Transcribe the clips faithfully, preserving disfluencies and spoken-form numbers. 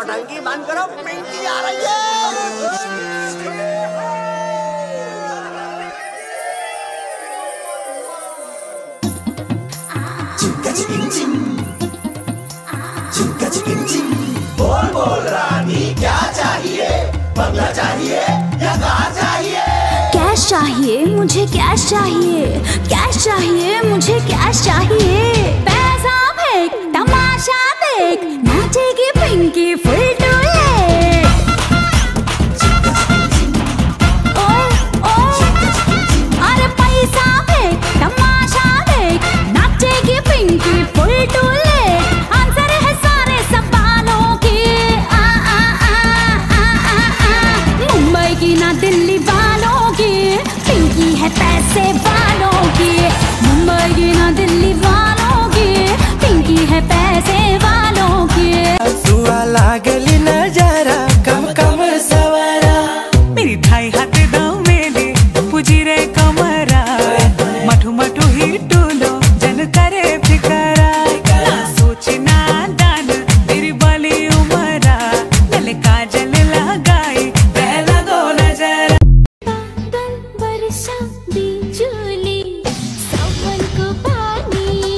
नंगी बंद करो, पिंकी आ रही है। बोल बोल रानी क्या चाहिए, बंगला चाहिए या कार चाहिए? कैश चाहिए मुझे, कैश चाहिए, कैश चाहिए मुझे, कैश चाहिए। पैसा फेंक, तमाशा देख, नाचेगी पिंकी फुल टूले। ओए ओए, अरे पैसा फेंक, तमाशा देख, नाचेगी पिंकी फुल टूले। आंसर है सारे सवालों के, आ आ आ आ आ आ। मुंबई की ना दिल्ली वालों की, पिंकी है पैसे वालों की। मुंबई की ना दिल्ली वालों की, पिंकी है पैसे वालों की। सुआ लागली नजारा, कम कम सवारा, मेरी ढाई हाथ दाव मेले पुजी रे कमरा। मठू मठू ही टूलो जन करे फिकरा, सोचना दान मेरी बली उमरा। गले काजल लगाई पहला दो नजरा। वर्षा बिजुली सावन को पानी,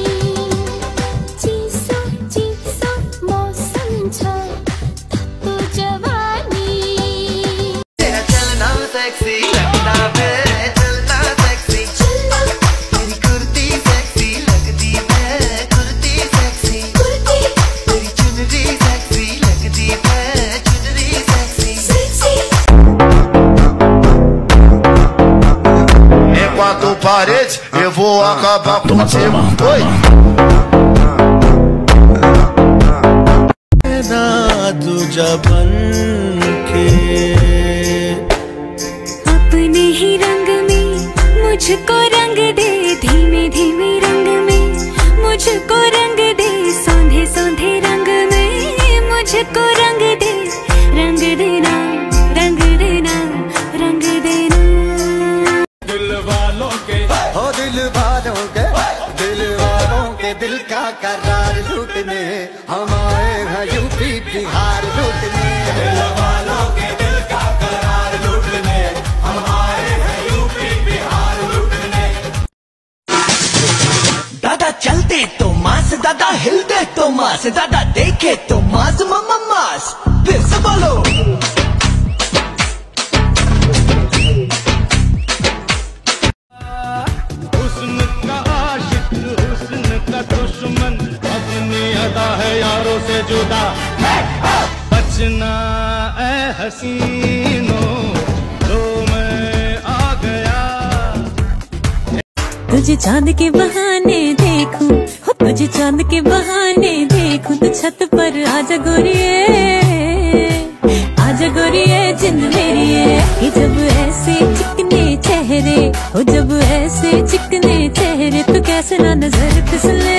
चिसो चिसो मौसम छ तो जवानी। तेरा चलना सेक्सी लगता है, चलना सेक्सी, तेरी कुर्ती सेक्सी लगती है, कुर्ती सेक्सी, तेरी चुनरी सेक्सी लगती है, चुनरी sexy. É quatro paredes, eu vou acabar com você. Oi! तुझा बन के अपने ही रंग में मुझको रंग दे, धीमे धीमे रंग में मुझको रंग दे, सौंधे सौंधे रंग में मुझको रंग दे। रंग देना, रंग देना, रंग देना। दिल वालों के, हो दिल वालों के, दिल वालों के दिल का करार लूटने हम आए हैं यूपी बिहार लूटने। दिल वालों के दिल का करार लूटने हम आए हैं यूपी बिहार लूटने। दादा चलते तो मास, दादा हिलते तो मास, दादा देखे तो मास मम्मा मास। फिर से बोलो। हुस्न का आशिक, हुस्न का दुश्मन, अपनी अदा है यारों से जुदा। बचना ए हसीनों, लो मैं आ गया। तुझे चांद के बहाने देखूं, हो तुझे चांद के बहाने देखूं, तो छत पर आजा गोरिये, आजा गोरिये जिंद मेरी है। ये जब ऐसे चिकने चेहरे, हो जब ऐसे चिकने चेहरे, तो कैसे ना नजर फिसले।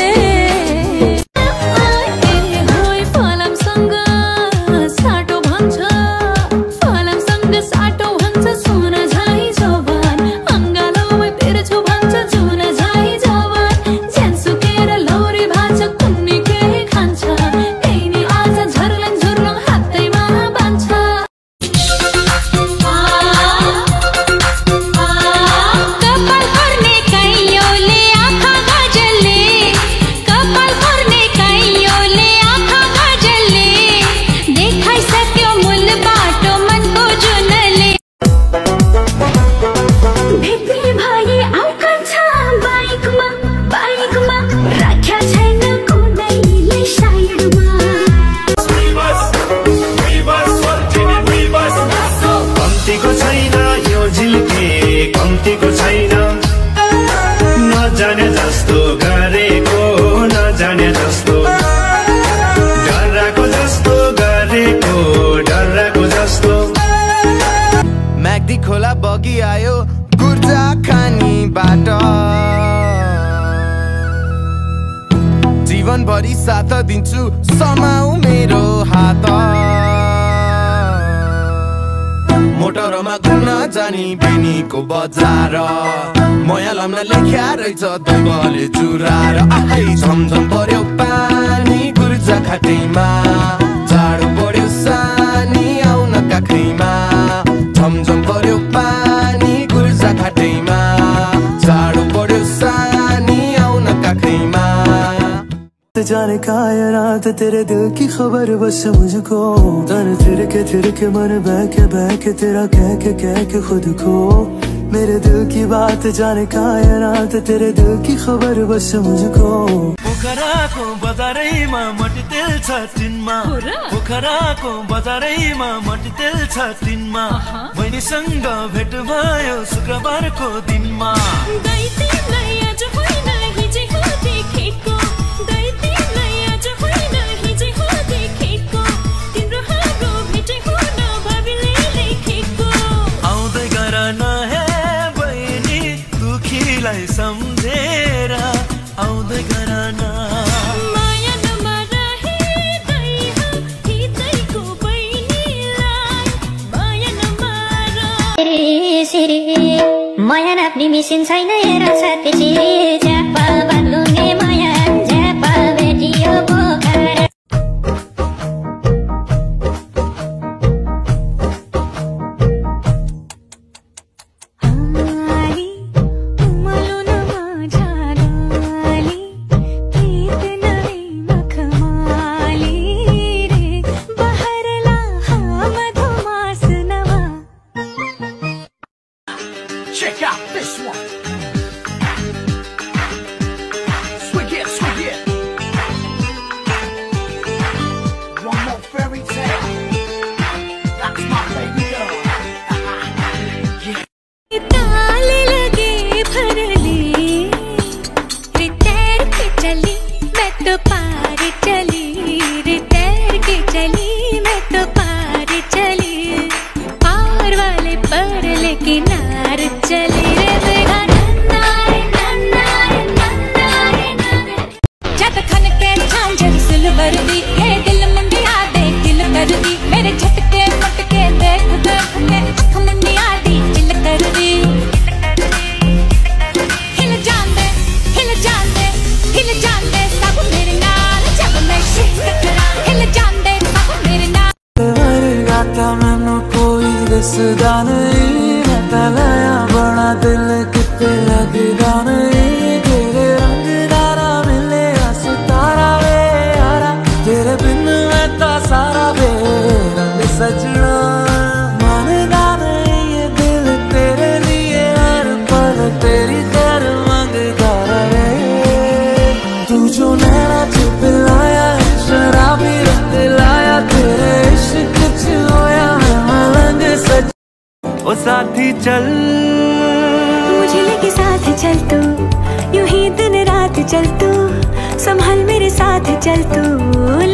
नजाने जस्तो गरेको, नजाने जस्तो डराको जस्तो गरेको, डराको जस्तो। म्याग्दी खोला बगी आयो गुर्जा खानीबाट, जीवनभरि साथ दिन्छु समाऊ मेरो हात। मोटरमा घुम्न जानी बेनीको बजार, मया लम्न लेख्या रहेछ दैवले चुरार। झमझम पर्यो पानी गुर्जा गुर्जा खाटैमा जाडो पर्यो सानी आउन काखैमा झमझम पर्यो पानी गुर्जा खाटैमा जाडो पर्यो सानी आउन काखैमा जाने का ये रात तेरे दिल की खबर बस मुझको तन फिर के फिर के मन बह के बह के तेरा कह के कह के खुद को मेरे दिल की बात जाने का ये रात तेरे दिल की खबर बस मुझको पोखराको बजारैमा मटितेल छ टिनमा पोखराको बजारैमा मटितेल छ टिनमा बहिनीसँग भेट भयो शुक्रबारको दिनमा आउँदै गर नहे बहिनी दुखीलाई सम्झेर आउँदै गर न माया नाप्ने मिसिन छैन हेर साथी झ्यापा बाँध्लुङ्गे माया झ्यापा भेटियो पोखरा Check out this one. Swig it, swig it. One more fairy tale. That's my baby girl. ताले लगे भरले रे तैर के चली मैं तो पार चली रे तैर के चली मैं तो पार चली पार वाले पर लेके नार चली रे बेगा नन्ना रे नन्ना रे नन्ना रे नन्ना जद खन के झांझर सिल्वर दी ये दिल मुंडिया दे दिल कर दी मेरे झटके मटके देख देख के अख मुंडिया दी दिल कर दी हिल जान दे हिल जान दे हिल जान दे सब मेरे नाल जब मैं शिफ्ट करा हिल जान दे सब मेरे नाल गाता मैनू कोई दसदा नहीं मैं तलाया बड़ा दिल किते लगदा नहीं तेरे रंग दारा मिले सितारा वे यारा तेरे बिन मैं ता सारा वे रंग सजना मानदा नहीं ये दिल तेरे लिए हर पल तेरी खैर मंगदा रहे तू जो नैना च पिलाया शराबी रंग लाया तेरे इश्क च होया मैं मलंग सज ओ साथी चल मुझे लेके साथ चल तू यूं ही दिन रात चल तू संभल मेरे साथ चल तू